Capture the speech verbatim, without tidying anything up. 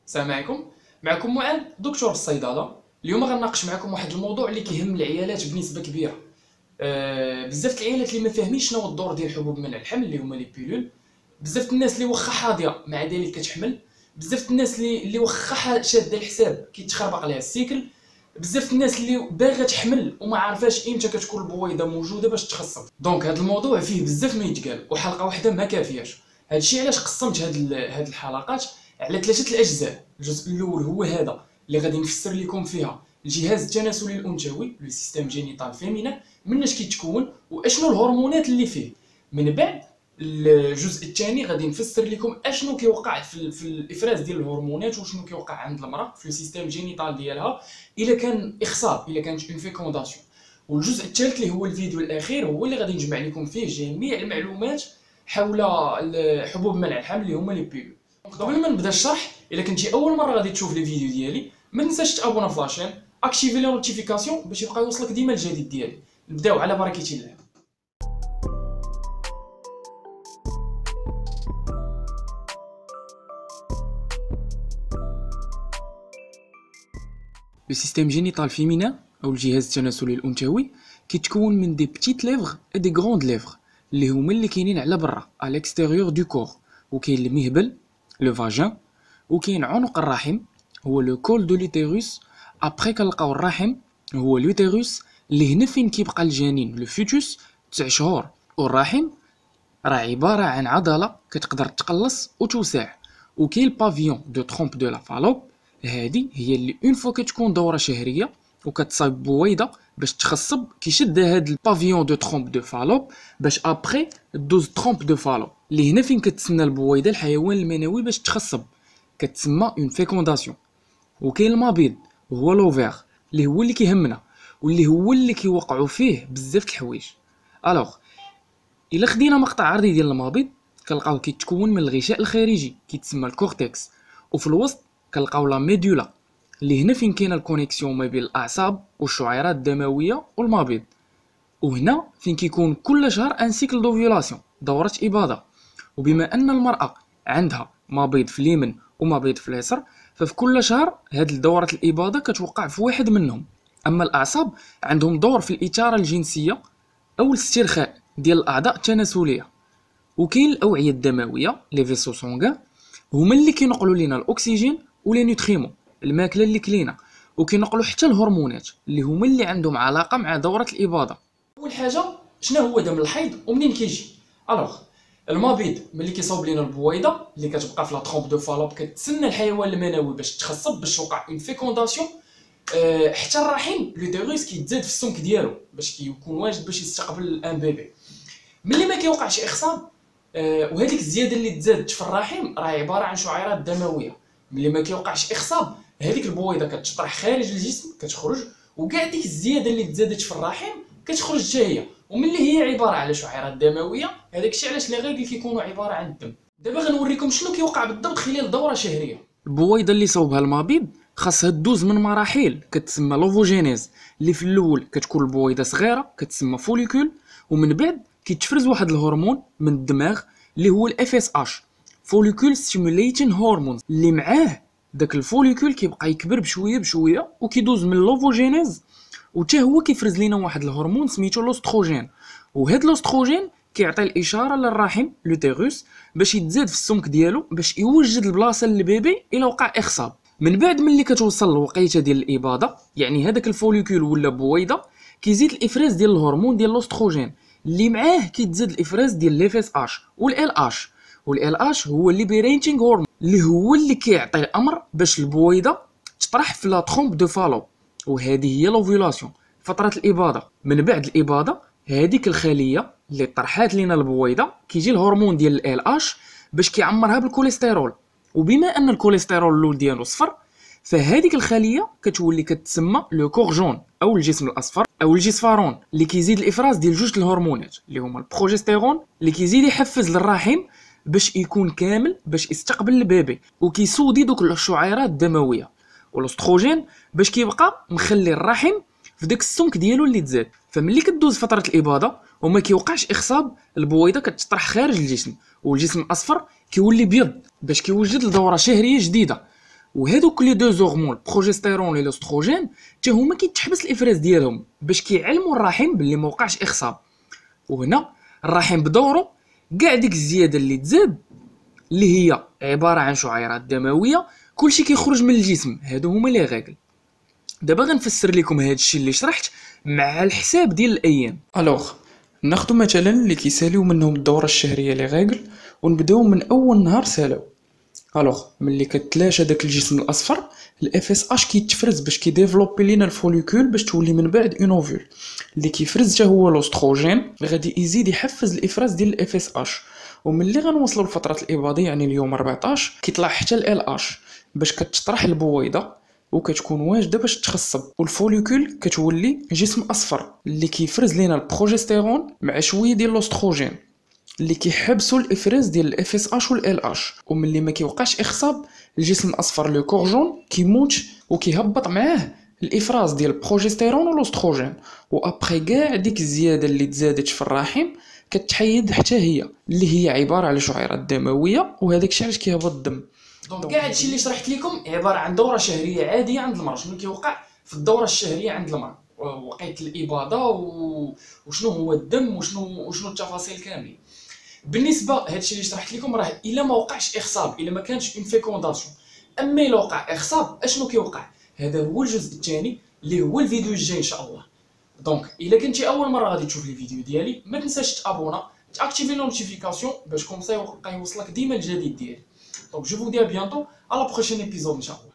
السلام عليكم. معكم معاذ دكتور الصيدله. اليوم غنناقش معكم واحد الموضوع اللي كيهم العيالات بنسبه كبيره. أه بزاف العيالات اللي ما فاهمينش شنو هو الدور ديال حبوب منع الحمل اللي هما لي بيلول. بزاف الناس اللي واخا حاضيه مع ذلك كتحمل. بزاف الناس اللي اللي واخا شاده الحساب كيتخربق عليها السيكل. بزاف الناس اللي باغا تحمل وما عارفاش امتى كتكون البويضه موجوده باش تخصب. دونك هذا الموضوع فيه بزاف ما يتقال وحلقه واحده ما كافياش. هادشي علاش قسمت هاد هاد الحلقات على ثلاثه الاجزاء. الجزء الاول هو هذا اللي غادي نفسر لكم فيها الجهاز التناسلي الانثوي لو سيستيم جينيتال فيمينا، مناش كيتكون واشنو الهرمونات اللي فيه. من بعد الجزء الثاني غادي نفسر لكم اشنو كيوقع في, في الافراز ديال الهرمونات وشنو كيوقع عند المراه في السيستيم جينيتال ديالها الا كان اخصاب، الا كانت اون فيكونداسيون. والجزء الثالث اللي هو الفيديو الاخير هو اللي غادي نجمع لكم فيه جميع المعلومات حول حبوب منع الحمل اللي هما لي بيلول. قبل ما نبدا الشرح، الا كنتي اول مره غادي تشوف لي فيديو ديالي ما تنساش تابونا في لاشين، اكتيفي لي نوتيفيكاسيون باش يبقى يوصلك ديما الجديد ديالي. نبداو على بركه الله. لو سيستيم جينيتال فيمينا او الجهاز التناسلي الانثوي كيتكون من دي بتيت ليفغ اي دي غروند ليفغ اللي هما اللي كاينين على برا على الاكستيريور دو كور. وكاين المهبل لو فاجين، وكاين عنق الرحم هو لو كول دو ليتيروس. ابري كنلقاو الرحم هو لوتيروس اللي هنا فين كيبقى الجنين لو فيتوس تسع شهور. والرحم راه عباره عن عضله كتقدر تقلص وتوسع. وكاين البافيون دو ترومب دو لا فالوب، هذه هي اللي اون فوا كتكون دوره شهريه وكتصايب بويضه باش تخصب، كيشد هاد البافيون دو ترومب دو فالوب باش ابري دوز ترومب دو فالوب اللي هنا فين كتسنى البويضه الحيوان المنوي باش تخصب، كتسمى اون فيكونداسيون. وكاين المبيض هو لوفير اللي هو اللي كيهمنا واللي هو اللي كيوقعوا فيه بزاف د الحوايج. الوغ الا خدينا مقطع عرضي ديال المبيض كنلقاو كيتكون من الغشاء الخارجي كيتسمى الكورتكس، وفي الوسط كنلقاو لا ميدولا اللي هنا فين كاينه الكونيكسيون ما بين الاعصاب والشعيرات الدمويه والمبيض. وهنا فين كيكون كل شهر ان سيكل دوفيولاسيون، دوره اباضه. وبما ان المراه عندها مبيض في اليمين ومبيض في اليسار، ففي كل شهر هاد دوره الاباضه كتوقع في واحد منهم. اما الاعصاب عندهم دور في الاثاره الجنسيه او الاسترخاء ديال الاعضاء التناسليه. وكاين الاوعيه الدمويه لي فيسو سونغان هما اللي كينقلوا لينا الاكسجين ولي نوتريمون الماكله اللي كلينا، وكينقلوا حتى الهرمونات اللي هما اللي عندهم علاقه مع دوره الاباضه. اول حاجه شنو هو دم الحيض ومنين كيجي؟ الوغ المبيض ملي كيصاوب لينا البويضه اللي كتبقى في لا ترومب دو فالوب كتسنى الحيوان المنوي باش تخصب باش توقع اون فيكونداسيون. أه حتى الرحم لوتيروس كيتزاد في السمك ديالو باش كيكون واجد باش يستقبل ان بيبي. ملي ما كيوقعش اخصاب أه وهذيك الزياده اللي تزادت في الرحم راه عباره عن شعيرات دمويه. ملي ما كيوقعش اخصاب هذيك البويضه كتطرح خارج الجسم كتخرج، وكاع ديك الزياده اللي تزادت في الرحم كتخرج حتى هي، وملي هي عباره على شعيرات دمويه. هذاك الشيء علاش لي غيغل كيكونوا عباره عن الدم. دابا غنوريكم شنو كيوقع بالضبط خلال دوره شهريه. البويضه اللي صوبها المبيض خاصها دوز من مراحل كتسمى لوفوجينيز، اللي في الاول كتكون البويضه صغيره كتسمى فوليكول، ومن بعد كيتفرز واحد الهرمون من الدماغ اللي هو الاف اس اش فوليكول ستيموليتين هرمون، اللي معاه داك الفوليكول كيبقى يكبر بشويه بشويه وكيدوز من لوفوجينيز، وتا هو كيفرز لينا واحد الهرمون سميتو لوستروجين. وهاد لوستروجين كيعطي الاشاره للرحم لوتيروس باش يتزاد في السمك ديالو باش يوجد البلاصه للبيبي الا وقع اخصاب. من بعد ملي كتوصل الوقيته ديال الاباضه، يعني هذاك الفوليكول ولا بويضه، كيزيد الافراز ديال الهرمون ديال لوستروجين اللي معاه كيتزاد الافراز ديال الاف اس اش والال اش. والال اش هو ليبريتينغ هرمون اللي هو اللي كيعطي الامر باش البويضه تطرح في لا ترومب دو فالوب، وهذه هي لوفيولاسيون فتره الاباضه. من بعد الاباضه هذيك الخليه اللي طرحات لينا البويضه كيجي الهرمون ديال ال اش باش كيعمرها بالكوليسترول. وبما ان الكوليسترول اللون ديالو صفر، فهذيك الخليه كتولي كتسمى لو كورجون او الجسم الاصفر او الجسفارون اللي كيزيد الافراز ديال جوج الهرمونات اللي هما البروجستيرون اللي كيزيد يحفز للرحم باش يكون كامل باش يستقبل البيبي وكيسودي دوك الشعيرات الدمويه، والاستروجين باش كيبقى مخلي الرحم في داك السمك ديالو اللي تزاد. فملي كدوز فتره الاباضه وما كيوقعش اخصاب، البويضه كتطرح خارج الجسم والجسم الاصفر كيولي بيض باش كيوجد لدوره شهريه جديده. وهذوك لي دو هرمون البروجستيرون والاستروجين حتى هما كيتحبس الافراز ديالهم باش كيعلموا الرحم باللي ما وقعش اخصاب. وهنا الرحم بدورو كاع ديك الزياده اللي تزاد اللي هي عباره عن شعيرات دمويه كلشي كيخرج من الجسم، هادو هما لي ريغل. دابا غنفسر لكم هاد الشيء اللي شرحت مع الحساب ديال الايام. الوغ ناخذ مثلا اللي كيساليو منهم الدوره الشهريه لي ريغل ونبداو من اول نهار سالاو. الوغ ملي كتلاشى داك الجسم الاصفر الاف اس اش كيتفرز باش كيديفلوبي لينا الفوليكول باش تولي من بعد اون اوفول اللي كيفرز حتى هو الاستروجين اللي غادي يزيد يحفز الافراز ديال الاف اس اش. وملي غنوصلوا لفتره الاباضه يعني اليوم أربعطاش كيطلع حتى ال اش باش كتطرح البويضه وكتكون واجده باش تخصب، والفوليكول كتولي جسم اصفر اللي كيفرز لينا البروجستيرون مع شويه ديال الاستروجين اللي كيحبسوا الافراز ديال الاف اس اش والال اش. وملي ما كيوقعش اخصاب الجسم الاصفر لو كورجون كيموت وكيهبط معاه الافراز ديال البروجستيرون والاستروجين، وابري كاع ديك الزياده اللي تزادت في الرحم كتحيد حتى هي اللي هي عباره على شعيرات دمويه، وهذاك الشيء علاش كيهبط الدم. دونك كاع هادشي اللي شرحت لكم عباره عن دوره شهريه عاديه عند المراه. شنو كيوقع في الدوره الشهريه عند المراه؟ وقيت الاباضه و... وشنو هو الدم وشنو وشنو التفاصيل كاملين. بالنسبه هادشي اللي شرحت لكم راه الا ما وقعش اخصاب، الا ما كانش اون فيكونداسيون. اما الا وقع اخصاب اشنو كيوقع؟ هذا هو الجزء الثاني اللي هو الفيديو الجاي ان شاء الله. دونك الا كنتي اول مره غادي تشوف لي فيديو ديالي ما تنساش تابونا تاكتيفي النوتيفيكاسيون باش كومسا يوصلك ديما الجديد ديالي. دونك جو فو دي ا بيانتو على بروشين ايبيزود ان شاء الله.